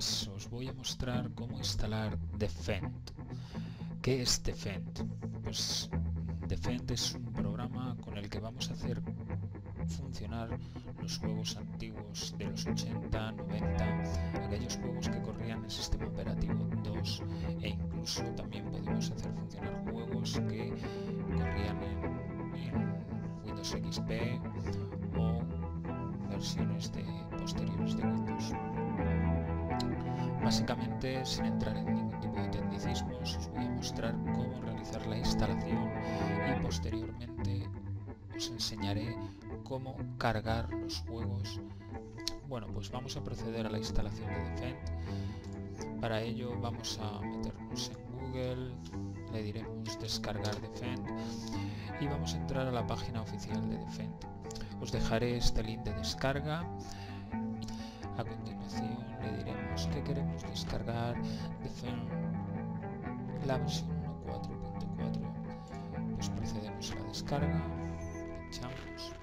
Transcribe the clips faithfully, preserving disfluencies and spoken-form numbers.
buenas, os voy a mostrar cómo instalar Defend. ¿Qué es Defend? Pues Defend es un programa con el que vamos a hacer funcionar los juegos antiguos de los ochenta, noventa, aquellos juegos que corrían en sistema operativo dos, e incluso también podemos hacer funcionar juegos que corrían en, en Windows X P o versiones de posteriores de Windows. Básicamente, sin entrar en ningún tipo de tecnicismos, os voy a mostrar cómo realizar la instalación y posteriormente os enseñaré cómo cargar los juegos. Bueno, pues vamos a proceder a la instalación de Defend. Para ello vamos a meternos en Google, le diremos descargar Defend y vamos a entrar a la página oficial de Defend. Os dejaré este link de descarga. A continuación le diremos que queremos descargar Defend, la versión uno punto cuatro punto cuatro. Pues procedemos a la descarga, pinchamos.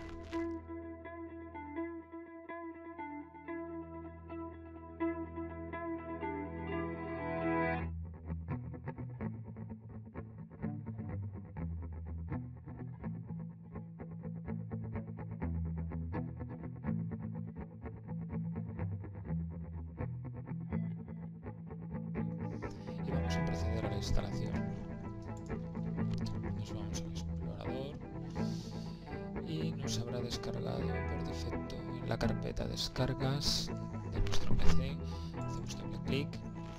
Y vamos a proceder a la instalación. Nos vamos al explorador y nos habrá descargado por defecto en la carpeta descargas de nuestro P C. Hacemos doble clic,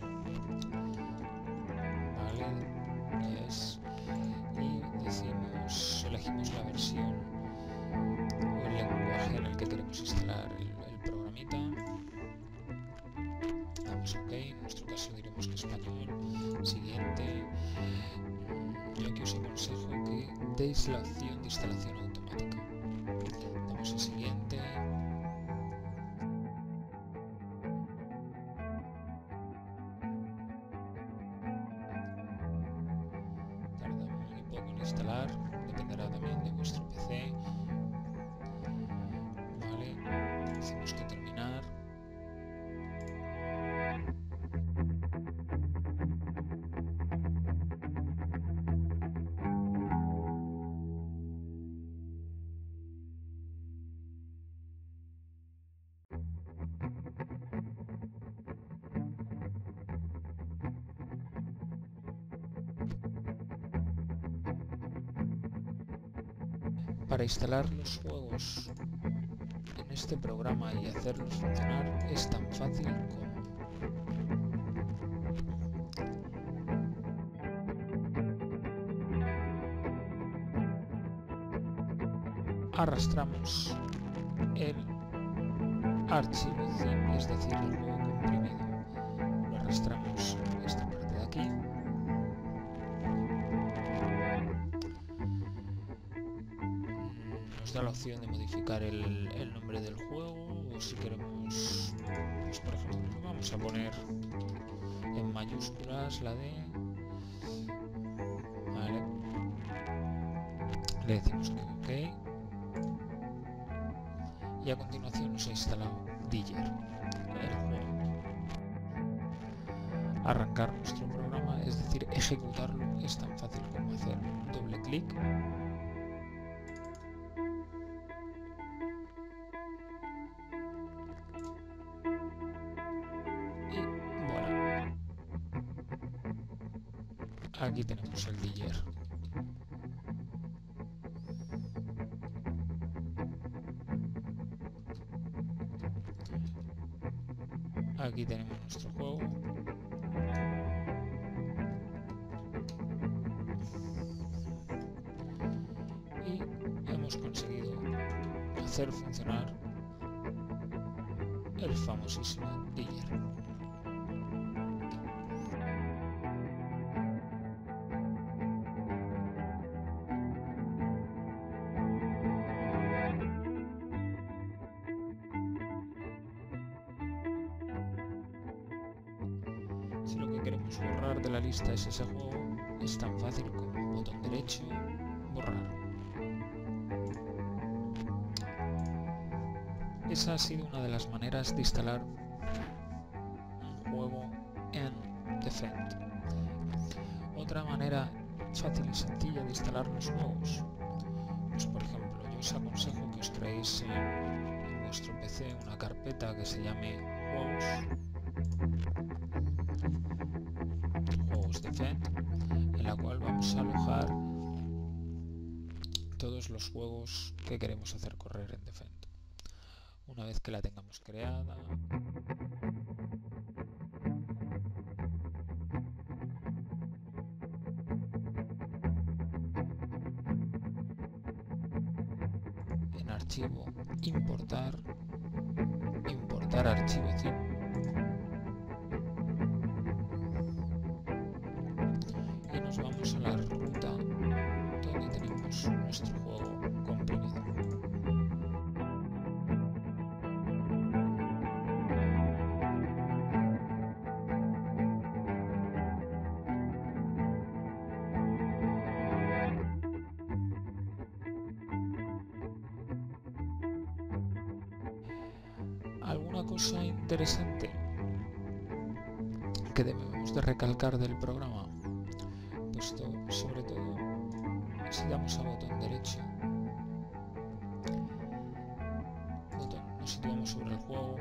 vale, yes, y decimos, elegimos la versión o el lenguaje en el que queremos instalar el, el programita. Damos OK, en nuestro caso diremos que español. Siguiente. Yo aquí os aconsejo que deis la opción de instalación automática. Damos a siguiente. Tarda muy poco en instalar, dependerá también de vuestro P C. Vale, decimos que terminar. Para instalar los juegos en este programa y hacerlos funcionar es tan fácil como arrastramos el archivo zip, es decir, el juego comprimido. Lo arrastramos a esta parte de aquí. Nos da la opción de modificar el, el nombre del juego, o si queremos, pues por ejemplo, vamos a poner en mayúsculas la D. Vale. Le decimos que OK. Y a continuación nos ha instalado Digger, el juego. Arrancar nuestro programa, es decir, ejecutarlo, es tan fácil como hacer un doble clic. Y bueno, aquí tenemos el Digger. Aquí tenemos nuestro juego. Y hemos conseguido hacer funcionar el famosísimo Digger. Si lo que queremos borrar de la lista es ese juego, es tan fácil como botón derecho, borrar. Esa ha sido una de las maneras de instalar un juego juego en Defend. Otra manera fácil y sencilla de instalar los juegos, pues por ejemplo, yo os aconsejo que os creéis en, en vuestro P C una carpeta que se llame Juegos, Juegos Defend, en la cual vamos a alojar todos los juegos que queremos hacer correr en Defend. Una vez que la tengamos creada, en archivo, importar, importar archivo zip, y nos vamos a la ruta donde tenemos nuestro juego comprimido. Alguna cosa interesante que debemos de recalcar del programa, pues to- sobre todo si damos a botón derecho, botón, nos situamos sobre el juego,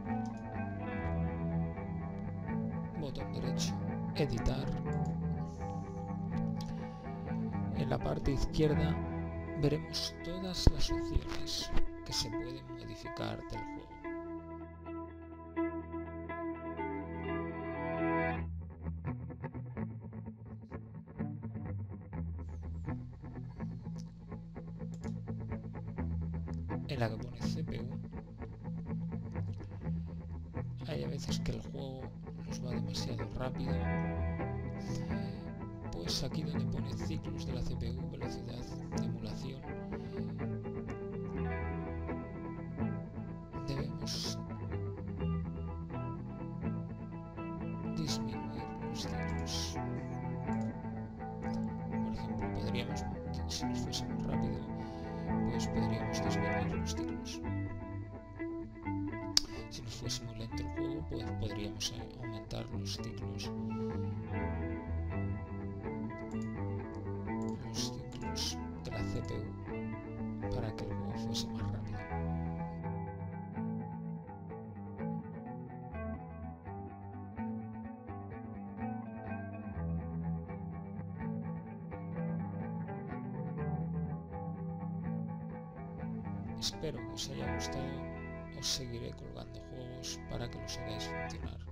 botón derecho, editar, en la parte izquierda veremos todas las opciones que se pueden modificar del juego. En la que pone C P U, hay a veces que el juego nos va demasiado rápido, pues aquí donde pone ciclos de la C P U, velocidad de emulación, debemos disminuir los ciclos. Por ejemplo, podríamos, si nos fuese muy rápido, pues podríamos disminuir los ciclos. Si nos fuese muy lento el juego, pues podríamos eh, aumentar los ciclos. Los ciclos de la C P U para que el juego fuese más rápido. Espero que os haya gustado, os seguiré colgando juegos para que los hagáis funcionar.